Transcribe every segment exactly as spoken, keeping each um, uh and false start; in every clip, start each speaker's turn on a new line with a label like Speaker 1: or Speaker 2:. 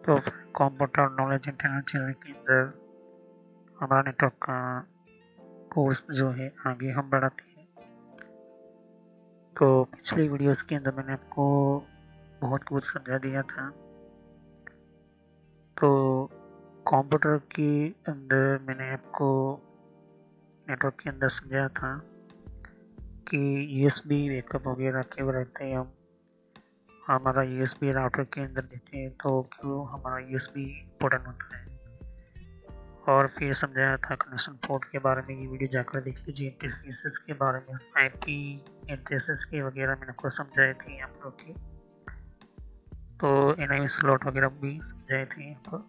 Speaker 1: तो computer knowledge internet channel के अंदर हमारा नेटवर्क का कोर्स जो है आगे हम बढ़ाते हैं। तो पिछले वीडियोस के अंदर मैंने आपको बहुत कुछ समझा दिया था। तो कंप्यूटर के अंदर मैंने आपको नेटवर्क के अंदर समझाया था कि यूएसबी बैकअप वगैरह क्यों रहते हैं, हम हमारा यूएसबी राउटर के अंदर देते हैं तो क्यों हमारा यूएसबी इम्पोर्टेंट होता है। और फिर समझाया था कनेक्शन पोर्ट के बारे में, ये वीडियो जाकर देख लीजिए। इंटरफेसेस के बारे में, आईपी एड्रेसेस के वगैरह मैंने आपको समझाए थे आप लोग के। तो एनआईवी स्लॉट वगैरह भी समझाए थे यहाँ पर।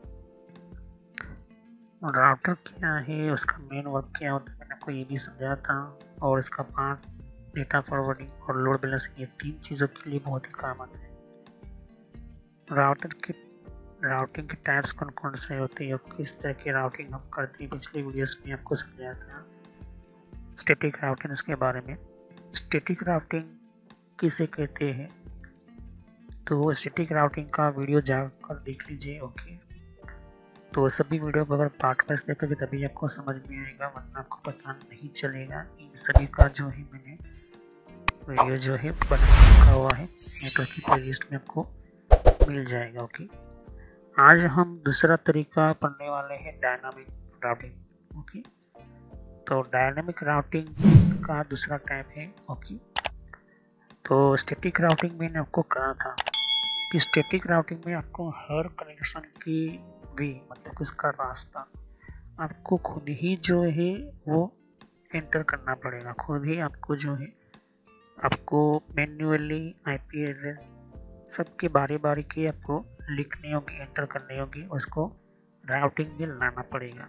Speaker 1: राउटर क्या है, उसका मेन वर्क क्या होता है, मैंने आपको ये भी समझाया था। और इसका पार्ट डेटा फॉरवर्डिंग और लोड बैलेंसिंग, ये तीन चीज़ों के लिए बहुत ही काम आता है। राउटर के राउटिंग के टाइप्स कौन कौन से होते हैं और किस तरह की राउटिंग हम करते हैं, पिछले वीडियोस में आपको समझाया था। स्टैटिक राउटिंग के बारे में, स्टैटिक राउटिंग किसे कहते हैं, तो स्टैटिक राउटिंग का वीडियो जाकर देख लीजिए। ओके, तो सभी वीडियो को अगर पार्ट वाइज देखोगे तभी आपको समझ में आएगा, वरना आपको पता नहीं चलेगा। इन सभी का जो है मैंने वीडियो जो है बना रखा हुआ है, नेटवर्क की प्लेलिस्ट में आपको मिल जाएगा। ओके, आज हम दूसरा तरीका पढ़ने वाले हैं, डायनामिक राउटिंग। ओके, तो डायनामिक राउटिंग का दूसरा टाइप है। ओके, तो स्टैटिक राउटिंग मैंने आपको कहा था कि स्टैटिक राउटिंग में आपको हर कनेक्शन की वे, मतलब उसका रास्ता आपको खुद ही जो है वो एंटर करना पड़ेगा। खुद ही आपको जो है आपको मैन्युअली आईपी एड्रेस सबके बारी बारी के आपको लिखनी होगी, एंटर करनी होगी, उसको राउटिंग में लाना पड़ेगा।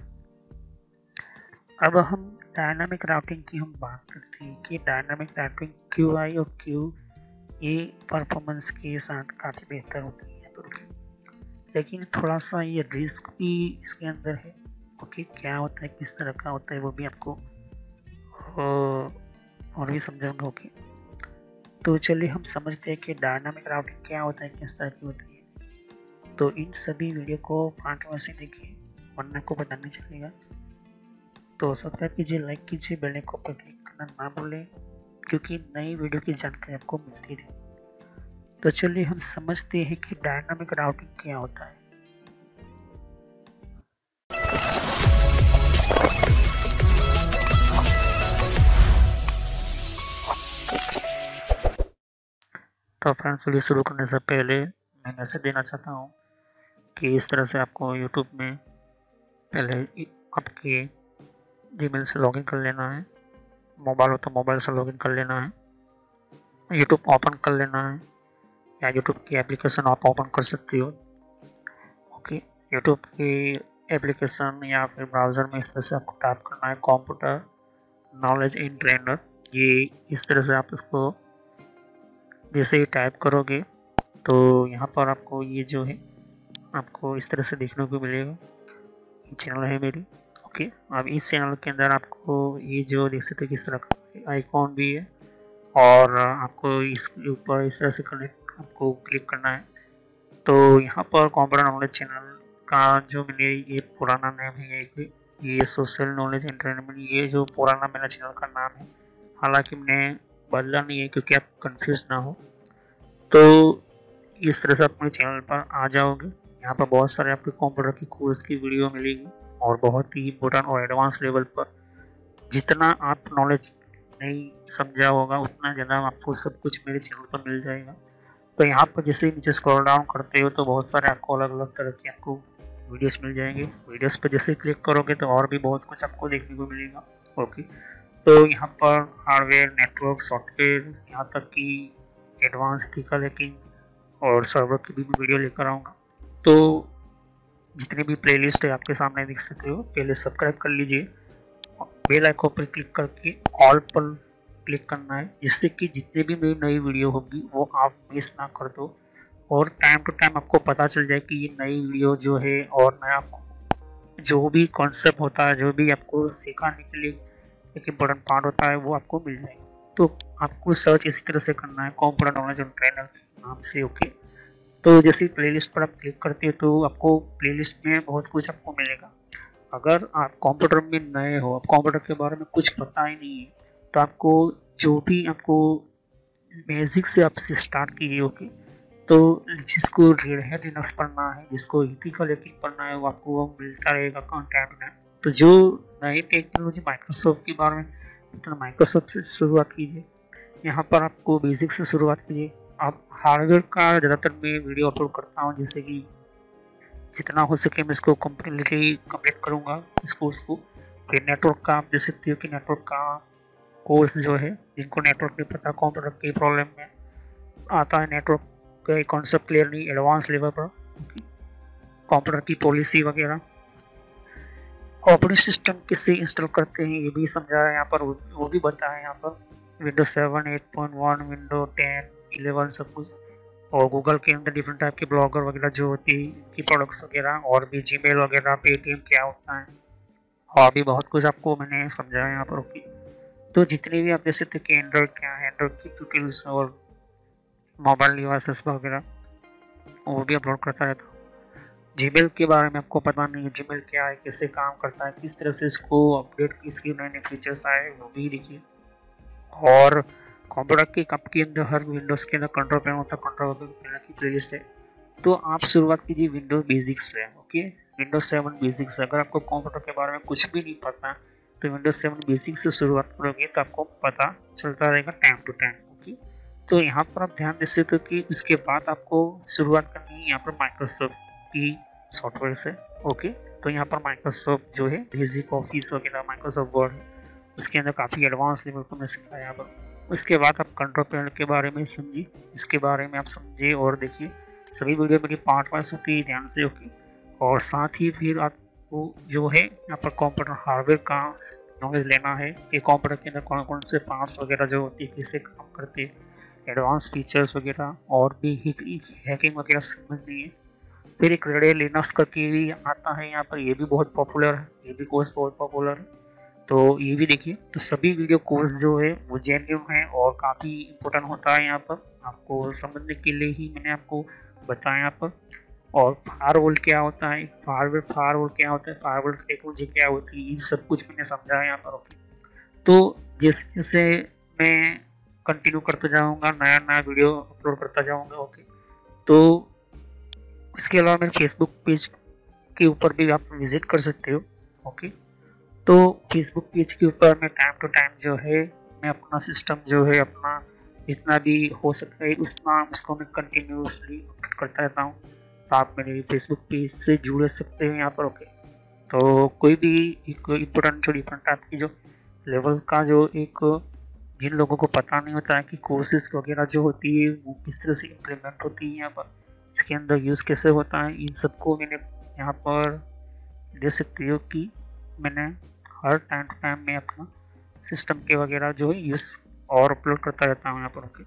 Speaker 1: अब हम डायनामिक राउटिंग की हम बात करते हैं कि डायनामिक राउटिंग क्यू आई और क्यू ए परफॉर्मेंस के साथ काफ़ी बेहतर होती है, तो लेकिन थोड़ा सा ये रिस्क भी इसके अंदर है। ओके, क्या होता है, किस तरह का होता है, वो भी आपको और भी समझाऊंगा। ओके, तो चलिए हम समझते हैं कि डायनामिक राउटिंग क्या होता है, किस तरह की होती है। तो इन सभी वीडियो को पार्ट में से देखिए, वरना को पता नहीं चलेगा। तो सब्सक्राइब कीजिए, लाइक कीजिए, बेल आइकन पर क्लिक करना ना भूलें, क्योंकि नई वीडियो की जानकारी आपको मिलती रहे। तो चलिए हम समझते हैं कि डायनामिक राउटिंग क्या होता है। तो फ्रेंड्स, वीडियो शुरू करने से पहले मैं मैसेज देना चाहता हूँ कि इस तरह से आपको यूट्यूब में पहले आपके जीमेल से लॉगिन कर लेना है। मोबाइल हो तो मोबाइल से लॉगिन कर लेना है, यूट्यूब ओपन कर लेना है, या यूट्यूब की एप्लीकेशन आप ओपन कर सकते हो। ओके, यूट्यूब की एप्लीकेशन या फिर ब्राउज़र में इस तरह से आपको टाइप करना है, कंप्यूटर नॉलेज इन ट्रेनर। ये इस तरह से आप इसको जैसे ही टाइप करोगे तो यहाँ पर आपको ये जो है आपको इस तरह से देखने को मिलेगा। ये चैनल है मेरी। ओके, अब इस चैनल के अंदर आपको ये जो देख सकते हो किस तरह का आइकॉन भी है, और आपको इसके ऊपर इस तरह से कनेक्ट आपको क्लिक करना है। तो यहाँ पर कंप्यूटर नॉलेज चैनल का जो मैंने ये पुराना नाम है, ये सोशल नॉलेज एंटरटेनमेंट, ये जो पुराना मेरा चैनल का नाम है, हालांकि मैंने बदला नहीं है क्योंकि आप कंफ्यूज ना हो। तो इस तरह से आप मेरे चैनल पर आ जाओगे। यहाँ पर बहुत सारे आपके कंप्यूटर की कोर्स की वीडियो मिलेगी, और बहुत ही इम्पोर्टेंट और एडवांस लेवल पर जितना आप नॉलेज नहीं समझा होगा उतना ज़्यादा आपको सब कुछ मेरे चैनल पर मिल जाएगा। तो यहाँ पर जैसे ही नीचे स्क्रॉल डाउन करते हो तो बहुत सारे आपको अलग अलग तरह के आपको वीडियोस मिल जाएंगे। वीडियोस पर जैसे क्लिक करोगे तो और भी बहुत कुछ आपको देखने को मिलेगा। ओके, तो यहाँ पर हार्डवेयर, नेटवर्क, सॉफ्टवेयर, यहाँ तक कि एडवांस एथिकल हैकिंग और सर्वर की भी वीडियो लेकर आऊँगा। तो जितनी भी प्लेलिस्ट है आपके सामने देख सकते हो। पहले सब्सक्राइब कर लीजिए, बेल आइकन पर क्लिक करके ऑल पर क्लिक करना है, जिससे कि जितने भी मेरी नई वीडियो होगी वो आप मिस ना कर दो, और टाइम टू टाइम आपको पता चल जाए कि ये नई वीडियो जो है और नया आपको जो भी कॉन्सेप्ट होता है, जो भी आपको सिखाने के लिए एक इम्पोर्टेंट पार्ट होता है, वो आपको मिल जाएगा। तो आपको सर्च इसी तरह से करना है, कंप्यूटर नॉलेज ट्रेनर के नाम से। ओके, तो जैसे प्लेलिस्ट पर आप क्लिक करते हो तो आपको प्लेलिस्ट में बहुत कुछ आपको मिलेगा। अगर आप कंप्यूटर में नए हो, आप कंप्यूटर के बारे में कुछ पता ही नहीं है, तो आपको जो भी आपको बेसिक से आपसे स्टार्ट कीजिए। ओके, तो जिसको रेड हैट लिनक्स पढ़ना है, जिसको इथिकल हैकिंग पढ़ना है, वो आपको वो मिलता रहेगा कंटेंट में। तो जो नई टेक्नोलॉजी माइक्रोसॉफ्ट के बारे में, तो माइक्रोसॉफ्ट से शुरुआत कीजिए। यहाँ पर आपको बेसिक से शुरुआत कीजिए। आप हार्डवेयर का ज़्यादातर मैं वीडियो अपलोड करता हूँ, जैसे कि जितना हो सके मैं इसको कम्प्लीटली कंप्लीट करूँगा इस कोर्स को। फिर नेटवर्क का आप देख सकते हो कि नेटवर्क का कोर्स जो है, जिनको नेटवर्क नहीं पता, कंप्यूटर की प्रॉब्लम में आता है, नेटवर्क का कॉन्सेप्ट क्लियर नहीं एडवांस लेवल पर, कंप्यूटर की पॉलिसी वगैरह, ऑपरेटिंग सिस्टम किससे इंस्टॉल करते हैं ये भी समझा है यहाँ पर, वो भी बताया है यहाँ पर। Windows seven, eight point one, window ten, eleven सब कुछ। और गूगल के अंदर डिफरेंट टाइप के ब्लॉगर वगैरह जो होती है की प्रोडक्ट्स वगैरह, और भी जीमेल वगैरह, पेटीएम क्या होता है, और भी बहुत कुछ आपको मैंने समझाया यहाँ पर। ओके, तो जितने भी आप देख सकते कि एंड्रॉइड क्या है, एंड्रॉइड की ट्यूटोरियल्स और मोबाइल डिवाइसेस वगैरह वो भी अपलोड करता रहता हूँ। जीमेल के बारे में आपको पता नहीं है, जीमेल क्या है, कैसे काम करता है, किस तरह से इसको अपडेट की, इसके नए नए फीचर्स आए वो भी देखिए। और कंप्यूटर के कप के अंदर हर विंडोज के अंदर कंट्रोल पैनल होता है, कंट्रोल पैनल की प्लेलिस्ट है। तो आप शुरुआत कीजिए विंडोज बेसिक्स से। Okay, Windows seven basics. अगर आपको कंप्यूटर के बारे में कुछ भी नहीं पता तो विंडोज सेवन बेसिक्स से शुरुआत करोगे तो आपको पता चलता रहेगा टाइम टू टाइम। ओके, तो यहाँ पर आप ध्यान दे सकते हो कि उसके बाद आपको शुरुआत करनी है यहाँ पर माइक्रोसॉफ्ट की सॉफ्टवेयर से। ओके, तो यहाँ पर माइक्रोसॉफ्ट जो है बेसिक ऑफिस वगैरह, माइक्रोसॉफ्ट वर्ड, उसके अंदर काफ़ी एडवांस लेवल को मैं सिखाया यहाँ पर। उसके बाद आप कंट्रोल पैनल के बारे में समझिए, इसके बारे में आप समझिए और देखिए। सभी वीडियो मेरी पार्ट वाइज होती है, ध्यान से। ओके, और साथ ही फिर आपको जो है यहाँ पर कंप्यूटर हार्डवेयर का नॉलेज लेना है कि कंप्यूटर के अंदर कौन कौन से पार्ट्स वगैरह जो होती है, कैसे काम करते हैं, एडवांस फीचर्स वगैरह, और भी हैकिंग वगैरह समझनी है। फिर एक रेड लिनक्स करके भी आता है यहाँ पर, ये भी बहुत पॉपुलर है, ये भी कोर्स बहुत पॉपुलर है, तो ये भी देखिए। तो सभी वीडियो कोर्स जो है वो जेन्युइन है और काफ़ी इम्पोर्टेंट होता है यहाँ पर, आपको समझने के लिए ही मैंने आपको बताया यहाँ पर। और फायरवॉल क्या होता है, फायरवॉल फायरवॉल क्या होता है, फायरवॉल टेक्नोलॉजी क्या होती है, ये सब कुछ मैंने समझाया यहाँ पर। ओके, तो जैसे जैसे मैं कंटिन्यू करते जाऊँगा, नया नया वीडियो अपलोड करता जाऊँगा। ओके, तो इसके अलावा मेरे फेसबुक पेज के ऊपर भी आप विजिट कर सकते हो। ओके, तो फेसबुक पेज के ऊपर मैं टाइम टू टाइम जो है मैं अपना सिस्टम जो है अपना जितना भी हो सकता है उतना उसको मैं कंटिन्यूसली अपडेट करता रहता हूँ। तो आप मेरे फेसबुक पेज से जुड़ सकते हैं यहाँ पर। ओके, तो कोई भी एक इम्पोर्टेंट जो डिफरेंट टाइप की जो लेवल का जो एक जिन लोगों को पता नहीं होता है कि कोर्सेज वगैरह जो होती है वो किस तरह से इम्प्लीमेंट होती है यहाँ पर, इसके अंदर यूज़ कैसे होता है, इन सबको मैंने यहाँ पर दे सकती हो कि मैंने हर टाइम टू टाइम में अपना सिस्टम के वगैरह जो है यूज़ और अपलोड करता रहता हूँ यहाँ पर। ओके,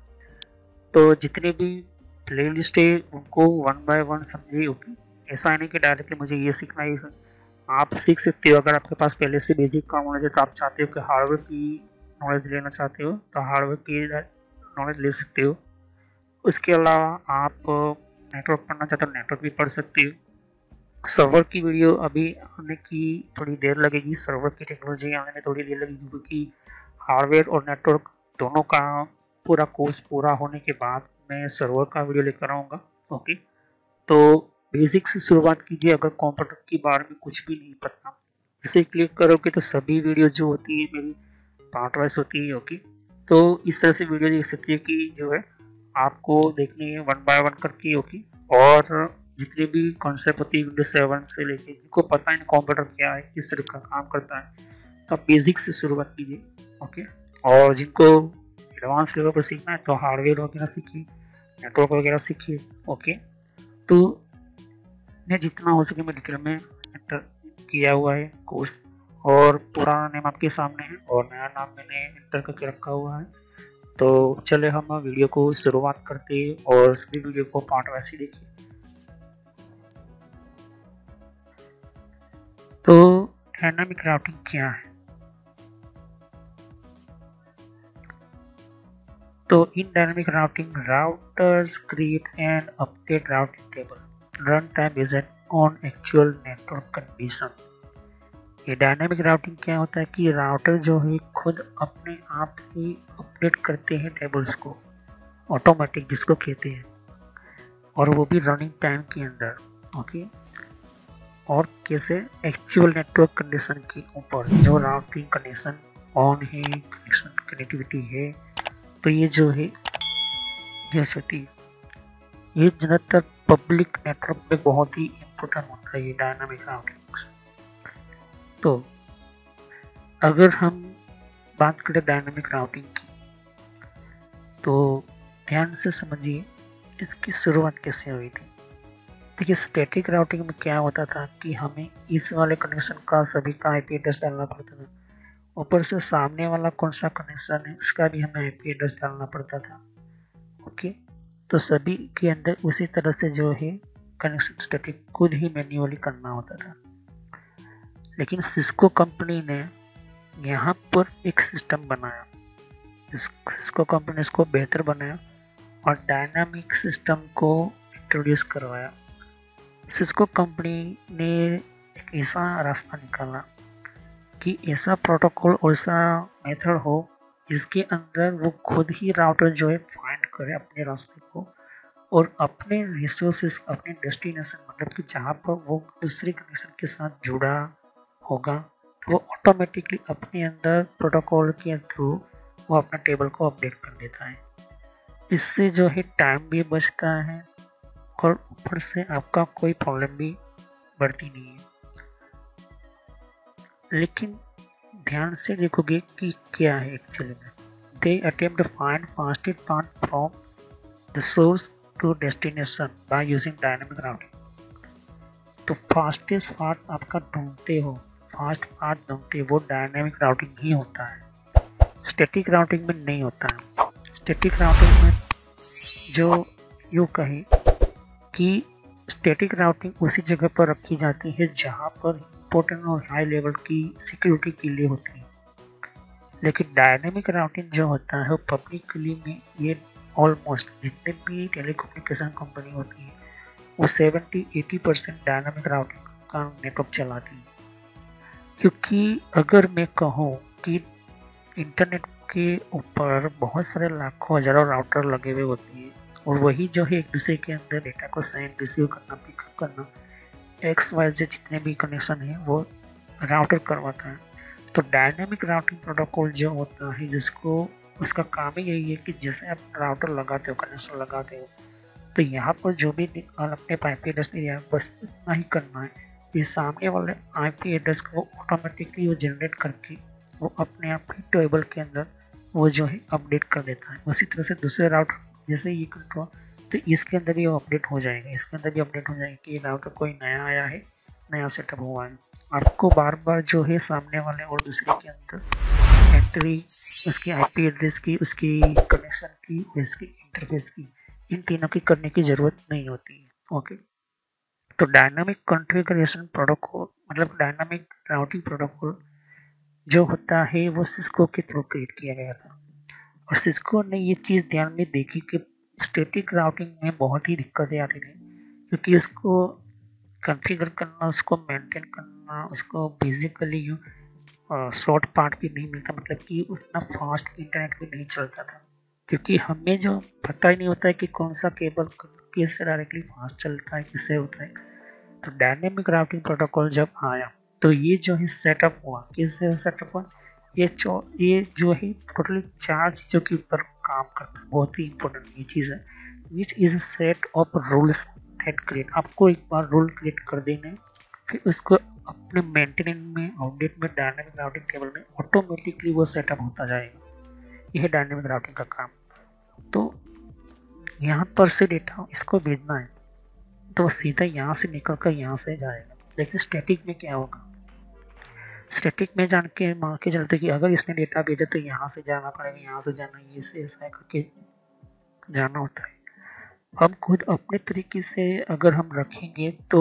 Speaker 1: तो जितने भी प्ले लिस्ट है उनको वन बाय वन समझिए। ओके, ऐसा है नहीं कि डायरेक्टली मुझे ये सीखना है, आप सीख सकते हो। अगर आपके पास पहले से बेसिक का नॉलेज है तो आप चाहते हो कि हार्डवेयर की नॉलेज लेना चाहते हो तो हार्डवेयर की नॉलेज ले सकते हो। उसके अलावा आप नेटवर्क पढ़ना चाहते हो नेटवर्क भी पढ़ सकते हो। सर्वर की वीडियो अभी आने की थोड़ी देर लगेगी, सर्वर की टेक्नोलॉजी आने में थोड़ी देर लगेगी, क्योंकि हार्डवेयर और नेटवर्क दोनों का पूरा कोर्स पूरा होने के बाद मैं सर्वर का वीडियो लेकर आऊँगा। ओके, तो बेसिक से शुरुआत कीजिए। अगर कंप्यूटर के बारे में कुछ भी नहीं पता, इसे क्लिक करोगे तो सभी वीडियो जो होती है मेरी पार्ट वाइज होती है। ओके, तो इस तरह से वीडियो देख सकती है कि जो है आपको देखनी है वन बाय वन करके। ओके, और जितने भी कॉन्सेप्ट होती है विंडोज सेवन से लेके, जिनको पता है कंप्यूटर क्या है, किस तरह का काम करता है, तो आप बेसिक से शुरुआत कीजिए। ओके, और जिनको एडवांस लेवल पर सीखना है तो हार्डवेयर वगैरह सीखिए, नेटवर्क वगैरह सीखिए। ओके, तो मैं जितना हो सके मैं डिटेल में एंटर किया हुआ है कोर्स, और पुराना नेम आपके सामने है और नया नाम मैंने एंटर करके रखा हुआ है। तो चले हम वीडियो को शुरुआत करते हैं और सभी वीडियो को पार्ट वाइज ही देखिए। तो डायनामिक राउटिंग क्या है? तो in dynamic routing routers create and update routing table run time is on actual network condition. ये डायनामिक राउटिंग क्या होता है कि राउटर जो है खुद अपने आप ही अपडेट करते हैं टेबल्स को, ऑटोमेटिक जिसको कहते हैं, और वो भी रनिंग टाइम के अंदर। ओके, और कैसे? एक्चुअल नेटवर्क कंडीशन के ऊपर, जो राउटिंग कंडीशन ऑन है, कनेक्शन कनेक्टिविटी है, तो ये जो है यस होती है। ये ज़्यादातर पब्लिक नेटवर्क में बहुत ही इम्पोर्टेंट होता है ये डायनामिक राउटिंग। तो अगर हम बात करें डायनामिक राउटिंग की, तो ध्यान से समझिए इसकी शुरुआत कैसे हुई थी। देखिए, स्टैटिक राउटिंग में क्या होता था कि हमें इस वाले कनेक्शन का सभी का आईपी एड्रेस डालना पड़ता था, ऊपर से सामने वाला कौन सा कनेक्शन है उसका भी हमें आईपी एड्रेस डालना पड़ता था। ओके, तो सभी के अंदर उसी तरह से जो है कनेक्शन स्टैटिक खुद ही मैन्युअली करना होता था। लेकिन सिस्को कंपनी ने यहाँ पर एक सिस्टम बनाया, सिस्को कंपनी ने इसको बेहतर बनाया और डायनामिक सिस्टम को इंट्रोड्यूस करवाया। सिस्को कंपनी ने एक ऐसा रास्ता निकाला कि ऐसा प्रोटोकॉल और ऐसा मेथड हो जिसके अंदर वो खुद ही राउटर जो है फाइंड करे अपने रास्ते को, और अपने रिसोर्सेज, अपने डेस्टिनेशन, मतलब कि जहाँ पर वो दूसरे कनेक्शन के साथ जुड़ा होगा, तो वो ऑटोमेटिकली अपने अंदर प्रोटोकॉल के थ्रू वो अपना टेबल को अपडेट कर देता है। इससे जो है टाइम भी बचता है और ऊपर से आपका कोई प्रॉब्लम भी बढ़ती नहीं है। लेकिन ध्यान से देखोगे कि क्या है एक्चुअली में। They attempt to find fastest path from the source to destination by using dynamic routing. तो फास्टेस्ट पाथ आपका ढूंढते हो, फास्ट पाथ ढूंढते वो डायनामिक राउटिंग ही होता है, स्टैटिक राउटिंग में नहीं होता है। स्टैटिक राउटिंग में जो यूँ कहें कि स्टैटिक राउटिंग उसी जगह पर रखी जाती है जहाँ पर इम्पोर्टेंट और हाई लेवल की सिक्योरिटी के लिए होती है। लेकिन डायनामिक राउटिंग जो होता है वो पब्लिकली में, ये ऑलमोस्ट जितने भी टेलीकम्युनिकेशन कंपनी होती है वो seventy eighty percent dynamic routing का नेटवर्क चलाती है। क्योंकि अगर मैं कहूँ कि इंटरनेट के ऊपर बहुत सारे लाखों हजारों राउटर लगे हुए होते हैं और वही जो है एक दूसरे के अंदर डेटा को सेंड रिसीव करना, पिकअप करना, एक्स वाई जेड जितने भी कनेक्शन है वो राउटर करवाता है। तो डायनामिक राउटिंग प्रोटोकॉल जो होता है, जिसको उसका काम ही यही है कि जैसे आप राउटर लगाते हो, कनेक्शन लगाते हो, तो यहाँ पर जो भी अपने आईपी एड्रेस दिया बस इतना ही करना है। ये सामने वाले आईपी एड्रेस को ऑटोमेटिकली वो जनरेट करके वो अपने आप ही टेबल के अंदर वो जो है अपडेट कर देता है। उसी तरह से दूसरे राउटर जैसे ये कंट्रोल, तो इसके अंदर भी वो अपडेट हो जाएगा, इसके अंदर भी अपडेट हो जाएगा कि ये राउटर कोई नया आया है, नया सेटअप हुआ है। आपको बार बार जो है सामने वाले और दूसरे के अंदर एंट्री, उसकी आईपी एड्रेस की, उसकी कनेक्शन की, उसकी इंटरफेस की, इन तीनों की करने की ज़रूरत नहीं होती है। ओके, तो डायनामिक कॉन्फ़िगरेशन प्रोटोकॉल, मतलब डायनामिक राउटिंग प्रोटोकॉल जो होता है वो सिस्को के थ्रू क्रिएट किया गया था। और सिस्को ने ये चीज़ ध्यान में देखी कि स्टैटिक राउटिंग में बहुत ही दिक्कतें आती थी, क्योंकि उसको कॉन्फ़िगर करना, उसको मेंटेन करना, उसको बेसिकली शॉर्ट पार्ट भी नहीं मिलता, मतलब कि उतना फास्ट इंटरनेट भी नहीं चलता था, क्योंकि हमें जो पता ही नहीं होता है कि कौन सा केबल किससे डायरेक्टली फास्ट चलता है, किससे होता है। तो डायनेमिक राउटिंग प्रोटोकॉल जब आया तो ये जो है सेटअप हुआ, किससे सेटअप हुआ, ये जो ये जो है टोटली चार चीज़ों के ऊपर काम करता है। बहुत ही इंपॉर्टेंट ये चीज़ है, which is set of rules that create. आपको एक बार रूल क्रिएट कर देने, फिर उसको अपने मेंटेनेंस में, अपडेट में, डायनेमिक राउटिंग टेबल में ऑटोमेटिकली वो सेटअप होता जाएगा। यह है डायनेमिक राउटिंग का काम। तो यहाँ पर से डेटा इसको भेजना है तो सीधा यहाँ से निकल कर यहाँ से जाएगा। लेकिन स्टैटिक में क्या होगा, स्टैटिक में जान के मान के चलते कि अगर इसने डेटा भेजा तो यहाँ से जाना पड़ेगा, यहाँ से जाना, ये से ऐसा करके जाना होता है। हम खुद अपने तरीके से अगर हम रखेंगे तो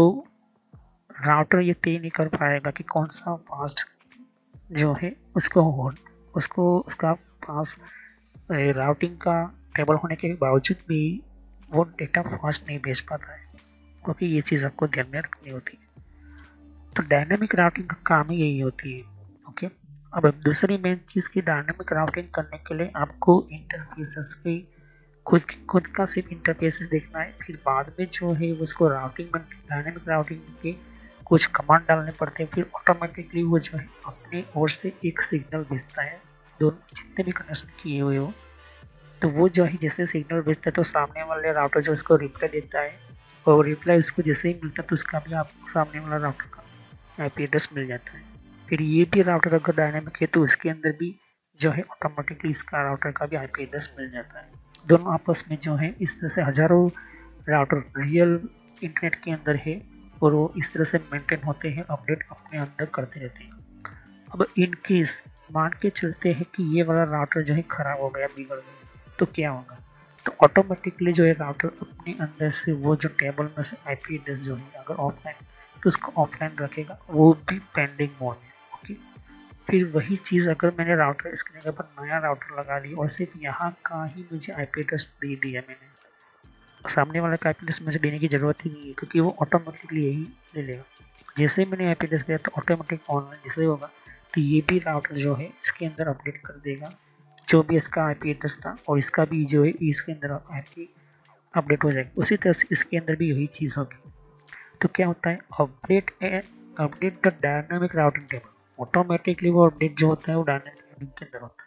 Speaker 1: राउटर ये तय नहीं कर पाएगा कि कौन सा फास्ट जो है उसको हो उसको उसका पास राउटिंग का टेबल होने के बावजूद भी वो डेटा फास्ट नहीं भेज पाता है, क्योंकि ये चीज़ आपको ध्यान में रखनी होती है। तो डायनेमिक राउटिंग का काम ही यही होती है। ओके, अब दूसरी मेन चीज़ की डायनेमिक राउटिंग करने के लिए आपको इंटरफेसेस की खुद खुद का सिर्फ इंटरफेसेस देखना है, फिर बाद में जो है उसको राउटिंग में डायनेमिक राउटिंग के कुछ कमांड डालने पड़ते हैं, फिर ऑटोमेटिकली वो जो है अपने ओर से एक सिग्नल भेजता है दोनों जितने भी कनेक्शन किए हुए हो। तो वो जो है जैसे सिग्नल भेजता है तो सामने वाले राउटर जो उसको रिप्लाई देता है, और रिप्लाई उसको जैसे ही मिलता है तो उसका भी आपको सामने वाला राउटर का आईपी एड्रेस मिल जाता है। फिर ये भी राउटर अगर डायनेमिक है तो उसके अंदर भी जो है ऑटोमेटिकली इसका राउटर का भी आईपी एड्रेस मिल जाता है। दोनों आपस में जो है इस तरह से हजारों राउटर रियल इंटरनेट के अंदर है, और वो इस तरह से मेंटेन होते हैं, अपडेट अपने अंदर करते रहते हैं। अब इन केस मान के चलते हैं कि ये वाला राउटर जो है खराब हो गया, बिगड़ गया, तो क्या होगा? तो ऑटोमेटिकली जो है राउटर अपने अंदर से वो जो टेबल में से आईपी एड्रेस जो है अगर ऑफलाइन तो उसको ऑफलाइन रखेगा, वो भी पेंडिंग मोड में। ओके, फिर वही चीज़ अगर मैंने राउटर इसके जगह पर नया राउटर लगा लिया और सिर्फ यहाँ का ही मुझे आईपी एड्रेस दे दिया मैंने, सामने वाले का आईपी एड्रेस मुझे देने की ज़रूरत ही नहीं है, क्योंकि वो ऑटोमेटिकली यही ले लेगा। जैसे ही मैंने आईपी एड्रेस दिया तो ऑटोमेटिक ऑनलाइन जैसे होगा तो ये भी राउटर जो है इसके अंदर अपडेट कर देगा जो भी इसका आईपी एड्रेस था, और इसका भी जो है इसके अंदर आईपी अपडेट हो जाएगा। उसी तरह से इसके अंदर भी यही चीज़ होगी। तो क्या होता है, update update the dynamic routing table, automatically वो अपडेट जो होता है वो डायनामिक राउटिंग के अंदर होता है।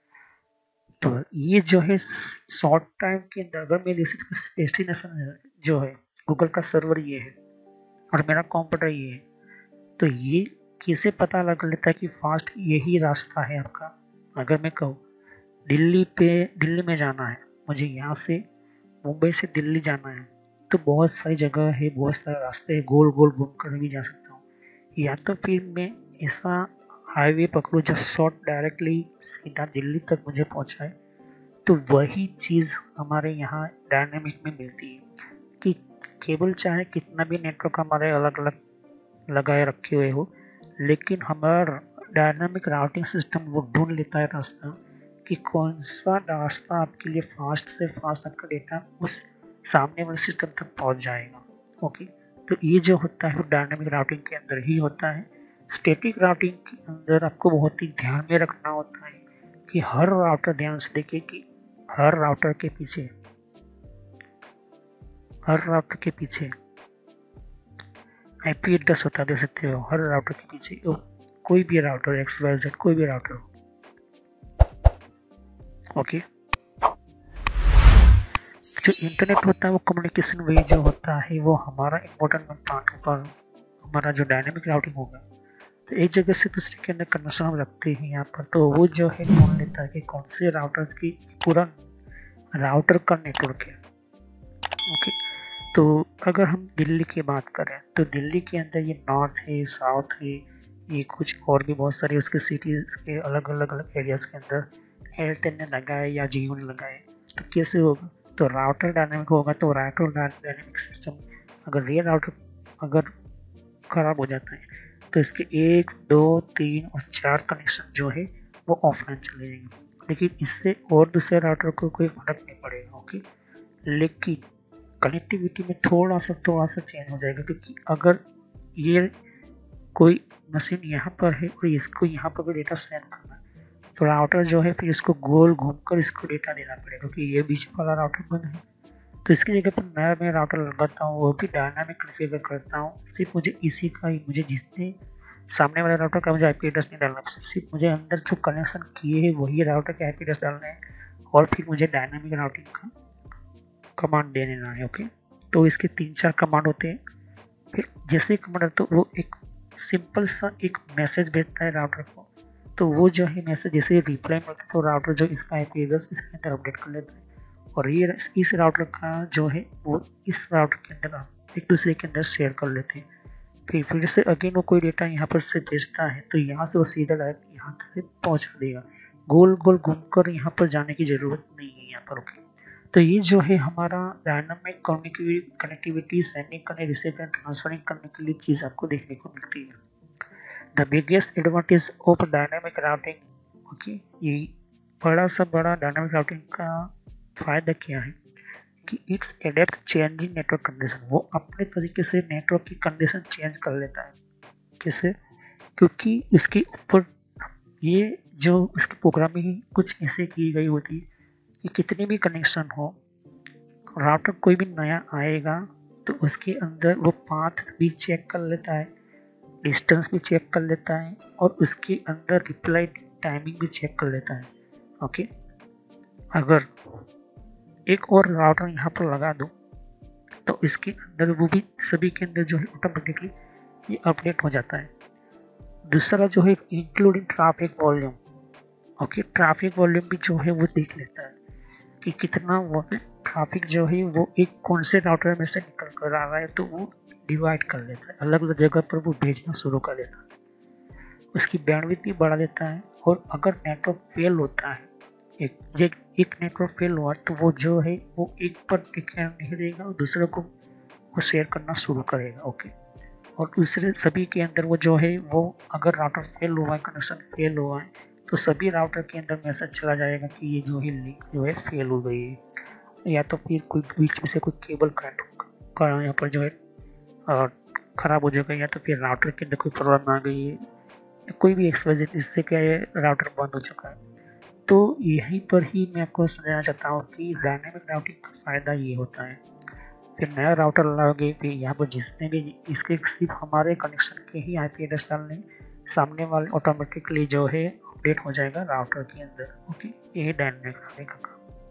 Speaker 1: तो ये जो है शॉर्ट टाइम के अंदर अगर मैं जैसे डेस्टिनेशन जो है गूगल का सर्वर ये है और मेरा कंप्यूटर ये है, तो ये कैसे पता लग लेता है कि फास्ट यही रास्ता है आपका? अगर मैं कहूँ दिल्ली पे दिल्ली में जाना है, मुझे यहाँ से मुंबई से दिल्ली जाना है, तो बहुत सारी जगह है, बहुत सारे रास्ते हैं, गोल गोल घूम कर भी जा सकता हूँ, या तो फिर मैं ऐसा हाईवे पकड़ूँ जो शॉर्ट डायरेक्टली सीधा दिल्ली तक मुझे पहुँचाए। तो वही चीज़ हमारे यहाँ डायनेमिक में मिलती है कि केबल चाहे कितना भी नेटवर्क हमारे अलग अलग लगाए रखे हुए हो, लेकिन हमारा डायनामिक राउटिंग सिस्टम वो ढूंढ लेता है रास्ता कि कौन सा रास्ता आपके लिए फास्ट से फास्ट आपका डेटा उस सामने वाले सिस्टम तक पहुंच जाएगा। ओके, तो ये जो होता है वो डायनामिक राउटिंग के अंदर ही होता है। स्टैटिक राउटिंग के अंदर आपको बहुत ही ध्यान में रखना होता है कि हर राउटर, ध्यान से देखिए कि हर राउटर के पीछे हर राउटर के पीछे आईपी एड्रेस होता है, दे सकते हो हर राउटर के पीछे, कोई भी राउटर एक्स वाई जेड कोई भी राउटर हो। ओके, जो इंटरनेट होता है वो कम्युनिकेशन वे जो होता है वो हमारा इम्पोर्टेंट पार्ट होगा, हमारा जो डायनेमिक राउटिंग होगा। तो एक जगह से दूसरे के अंदर कनेक्शन हम रखते हैं यहाँ पर, तो वो जो है ढूंढ लेता है कि कौन से राउटर्स की पूरा राउटर का नेटवर्क है। ओके, तो अगर हम दिल्ली की बात करें तो दिल्ली के अंदर ये नॉर्थ है, साउथ है, ये कुछ और भी बहुत सारे उसके सिटीज के अलग अलग अलग एरियाज के अंदर एयरटेल ने लगाए या जियो ने लगाए। तो कैसे होगा? तो राउटर डायनेमिक होगा, तो राउटर डायनेमिक सिस्टम अगर रियल राउटर अगर खराब हो जाता है तो इसके एक दो तीन और चार कनेक्शन जो है वो ऑफलाइन चले जाएंगे, लेकिन इससे और दूसरे राउटर को कोई फर्क नहीं पड़ेगा। ओके, लेकिन कनेक्टिविटी में थोड़ा सा थोड़ा सा चेंज हो जाएगा, क्योंकि अगर ये कोई मशीन यहाँ पर है और इसको यहाँ पर भी डेटा सेंड करना है तो राउटर जो है फिर इसको गोल घूमकर इसको डेटा देना पड़ेगा, क्योंकि ये बीच वाला राउटर बंद है। तो इसकी जगह पर नया मैं राउटर लगाता हूँ, वो भी डायनामिक कॉन्फ़िगर करता हूँ। सिर्फ मुझे इसी का ही, मुझे जितने सामने वाले राउटर का मुझे आईपी एड्रेस नहीं डालना, सिर्फ मुझे अंदर जो कनेक्शन किए हैं वही राउटर के आईपी एड्रेस डालना है, और फिर मुझे डायनामिक राउटिंग का कमांड दे देना है। ओके, तो इसके तीन चार कमांड होते हैं। फिर जैसे ही कमांड तो वो एक सिंपल सा एक मैसेज भेजता है राउटर को, तो वो जो है मैसेज जैसे रिप्लाई मिलता है तो राउटर जो इसका आईपी एड्रेस इसके अंदर अपडेट कर लेता है, और ये इस राउटर का जो है वो इस राउटर के अंदर एक दूसरे के अंदर शेयर कर लेते हैं। फिर फिर से अगेन वो कोई डेटा यहाँ पर से भेजता है तो यहाँ से वो सीधा डायरेक्ट यहाँ तक पहुँचा देगा, गोल गोल घूमकर यहाँ पर जाने की ज़रूरत नहीं है यहाँ पर। ओके, तो ये जो है हमारा डायनामिक कनेक्टिविटी सेंडिंग करने, रिसीविंग एंड ट्रांसफरिंग करने के लिए चीज़ आपको देखने को मिलती है। The biggest advantage of dynamic routing, okay, ये बड़ा सा बड़ा डायनामिक राउटिंग का फ़ायदा क्या है कि it's adapt changing network condition, वो अपने तरीके से नेटवर्क की कंडीशन चेंज कर लेता है। कैसे? क्योंकि उसके ऊपर ये जो उसकी प्रोग्रामिंग कुछ ऐसे की गई होती है कि कितने भी कनेक्शन हो, राउटर कोई भी नया आएगा तो उसके अंदर वो पाथ भी चेक कर लेता है, डिस्टेंस भी चेक कर लेता है और उसके अंदर रिप्लाई टाइमिंग भी चेक कर लेता है। ओके, अगर एक और राउटर यहाँ पर लगा दो तो इसके अंदर वो भी सभी के अंदर जो है ऑटोमेटिकली ये अपडेट हो जाता है। दूसरा जो है including traffic volume. Okay, traffic volume भी जो है वो देख लेता है कि कितना वो ट्रैफिक जो है वो एक कौन से राउटर में से निकल कर आ रहा है, तो वो डिवाइड कर लेता है, अलग अलग जगह पर वो भेजना शुरू कर देता है। उसकी बैंडविड्थ भी बढ़ा देता है। और अगर नेटवर्क फेल होता है, एक एक, एक नेटवर्क फेल हुआ तो वो जो है वो एक पर टिकने नहीं देगा और दूसरे को वो शेयर करना शुरू करेगा। ओके, और दूसरे सभी के अंदर वो जो है वो अगर राउटर फेल हुआ है, कनेक्शन फेल हुआ है, तो सभी राउटर के अंदर मैसेज चला जाएगा कि ये जो है लिंक जो है फेल हो गई है, या तो फिर कोई बीच में से कोई केबल कट का यहाँ पर जो है ख़राब हो जाएगा, या तो फिर राउटर के अंदर कोई प्रॉब्लम आ गई है, कोई भी एक्सवाइजेड, इससे क्या है राउटर बंद हो चुका है। तो यहीं पर ही मैं आपको समझाना चाहता हूँ कि डायनेमिक राउटिंग का फ़ायदा ये होता है। फिर नया राउटर लगाओगे, फिर यहाँ पर जिसने भी इसके सिर्फ हमारे कनेक्शन के ही आई पी एड्रेस डालने, सामने वाले ऑटोमेटिकली जो है अपडेट हो जाएगा राउटर के अंदर। ओके, ये डायनेमिक राउटिंग का काम।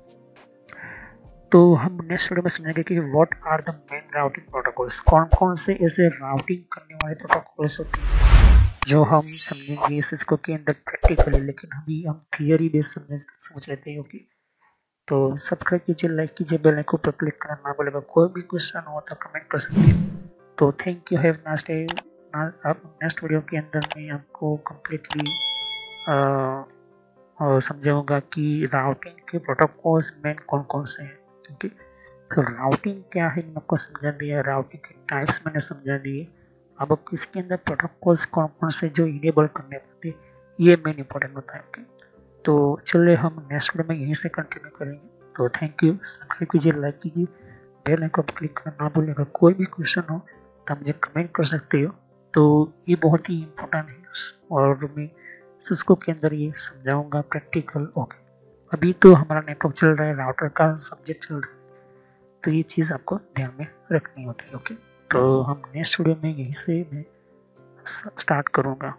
Speaker 1: तो हम नेक्स्ट वीडियो में समझेंगे कि what are the main routing protocols, कौन कौन से ऐसे राउटिंग करने वाले प्रोटोकॉल्स होते हैं जो हम समझेंगे सिस्को के अंदर प्रैक्टिकली, लेकिन अभी हम थियरी बेस समझ समझ लेते हैं। ओके, तो सब्सक्राइब कीजिए, लाइक कीजिए, बेल आइकन पर क्लिक करना ना भूलिएगा। कोई भी क्वेश्चन हो तो कमेंट कर सकते हैं। तो thank you, have nice day. अब नेक्स्ट वीडियो के अंदर मैं आपको कम्प्लीटली समझाऊंगा कि राउटिंग के प्रोटोकॉल्स मेन कौन कौन से हैं। ओके, तो राउटिंग क्या है मैंने आपको समझा दिया, राउटिंग के टाइप्स मैंने समझा दिए। अब इसके अंदर प्रोटोकॉल्स कौन कौन से जो इनेबल करने पड़ते हैं, ये मेन इंपॉर्टेंट होता है। ओके, तो चलिए हम नेक्स्ट वीडियो में यहीं से कंटिन्यू करेंगे। तो थैंक यू, सब्सक्राइब कीजिए, लाइक कीजिए, बेल आइकन पर क्लिक करना ना भूलिएगा। कोई भी क्वेश्चन हो तो मुझे कमेंट कर सकते हो। तो ये बहुत ही इम्पोर्टेंट है और मैं सिस्को के अंदर ये समझाऊंगा प्रैक्टिकल। ओके, अभी तो हमारा नेटवर्क चल रहा है, राउटर का सब्जेक्ट चल रहा है, तो ये चीज़ आपको ध्यान में रखनी होती है। ओके, तो हम नेक्स्ट वीडियो में यहीं से मैं स्टार्ट करूँगा।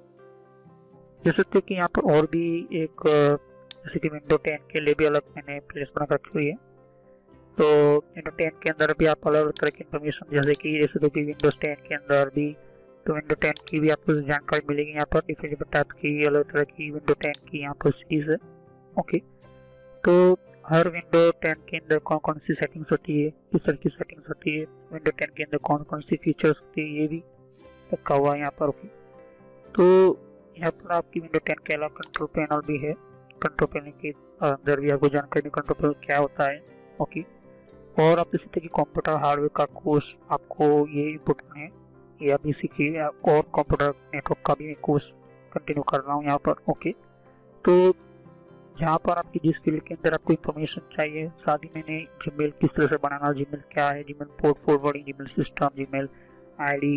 Speaker 1: जैसे तो कि यहाँ पर और भी एक जैसे कि विंडो टेन के लिए भी अलग मैंने प्लेलिस्ट बना रखी हुई है। तो विंडो टेन के अंदर भी आप अलग अलग तरह की इन्फॉर्मेशन, जैसे कि जैसे तो कि विंडोज टेन के अंदर भी तो विंडो टेन की भी आपको जानकारी मिलेगी। यहाँ पर डिफरेंट डिफरेंट टाइप की अलग तरह की विंडो टेन की यहाँ पर सीरीज है। ओके, तो हर विंडो टेन के अंदर कौन कौन सी सेटिंग्स होती है, किस तरह की सेटिंग्स होती है, विंडो टेन के अंदर कौन कौन सी फीचर्स होती है, ये भी रखा हुआ है यहाँ पर। ओके, तो यहाँ पर आपकी विंडो टेन के अलावा कंट्रोल पैनल भी है। कंट्रोल पैनल के अंदर भी आपको जानकारी कंट्रोल पैनल क्या होता है। ओके, और आप इसी तरह की कंप्यूटर हार्डवेयर का कोर्स आपको ये इम्पोर्टेंट है, ये आप इसी की और कंप्यूटर नेटवर्क का भी कोर्स कंटिन्यू कर रहा हूँ यहाँ पर। ओके, तो जहाँ पर आपकी जिस फील्ड के अंदर आपको इन्फॉर्मेशन चाहिए, साथ ही मैंने जीमेल किस तरह से बनाना, जीमेल क्या है, Gmail port forwarding, Gmail system, Gmail ID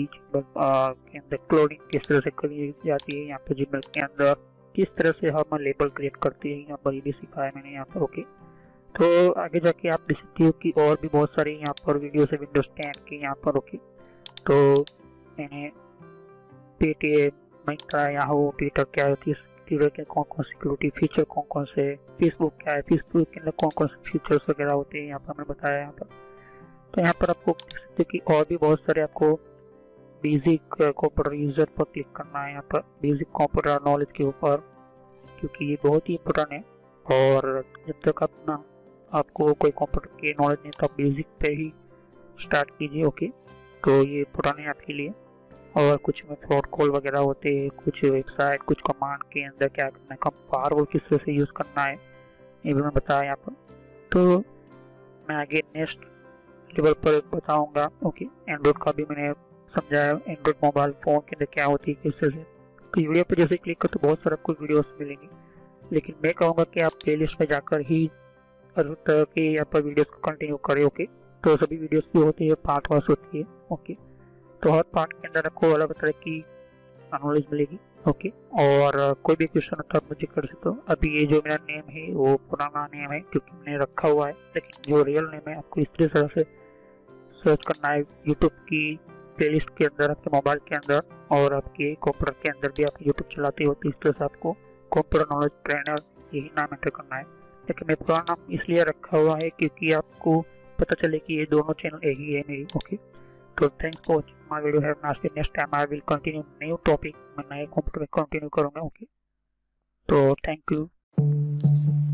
Speaker 1: के अंदर क्लोडिंग किस तरह से करी जाती है, यहाँ पर जीमेल के अंदर किस तरह से हम लेबल क्रिएट करते हैं, यहाँ पर ये भी सिखाया मैंने यहाँ पर। ओके, तो आगे जाके आप देख सकते हो कि और भी बहुत सारे यहाँ पर वीडियोस है विंडोज टेन के यहाँ पर। ओके, तो मैंने पेटीएम, मिंत्रा, याहू, ट्विटर क्या होती है, ट्विटर के कौन कौन सिक्योरिटी फीचर कौन कौन से, फेसबुक क्या है, फेसबुक के अंदर कौन कौन से फीचर्स वगैरह होते हैं यहाँ पर मैंने बताया यहाँ पर। तो यहाँ पर आपको देख सकते हैं कि और भी बहुत सारे आपको बेसिक कंप्यूटर यूजर पर क्लिक करना है यहाँ पर, बेसिक कंप्यूटर नॉलेज के ऊपर, क्योंकि ये बहुत ही इम्पोर्टेंट है। और जब तक अपना आपको कोई कंप्यूटर की नॉलेज नहीं तो आप बेसिक पे ही स्टार्ट कीजिए। ओके, तो ये इम्पोर्टेंट है आपके लिए। और कुछ में फ्रॉड कॉल वगैरह होते हैं, कुछ वेबसाइट, कुछ कमांड के अंदर क्या करना है, कम फायरवॉल किस तरह से यूज़ करना है, ये भी मैं बताया यहाँ पर। तो मैं आगे नेक्स्ट लेवल पर बताऊंगा। ओके, एंड्रॉइड का भी मैंने समझाया, एंड्रॉइड मोबाइल फ़ोन के अंदर क्या होती है किस तरह से। तो वीडियो पर जैसे क्लिक कर तो बहुत सारा कुछ वीडियोस मिलेंगी, लेकिन मैं कहूँगा कि आप प्लेलिस्ट में जाकर ही हर तरह के यहाँ पर वीडियोस को कंटिन्यू करें। ओके, तो सभी वीडियोस जो होती है पार्ट वाइज होती है। ओके, तो हर पार्ट के अंदर आपको अलग तरह की नॉलेज मिलेगी। ओके, और कोई भी क्वेश्चन होता है आप मुझे कर सकते हो। अभी ये जो मेरा नेम है वो पुराना नेम है क्योंकि मैंने रखा हुआ है, लेकिन जो रियल नेम है आपको इस तरह से सर्च करना है यूट्यूब की प्लेलिस्ट के अंदर, आपके मोबाइल के अंदर और आपके कंप्यूटर के अंदर भी आप यूट्यूब चलाते हो तो इस तरह से आपको कंप्यूटर नॉलेज ट्रेनर यही नाम एंटर करना है। लेकिन मैं पुराना नाम इसलिए रखा हुआ है क्योंकि आपको पता चले कि ये दोनों चैनल एक ही है मेरी। ओके, तो thanks for watching my video. Have a nice day. Next time I will continue new topic, मैं नए कंप्यूटर में कंटिन्यू करूँगा। ओके, तो थैंक यू।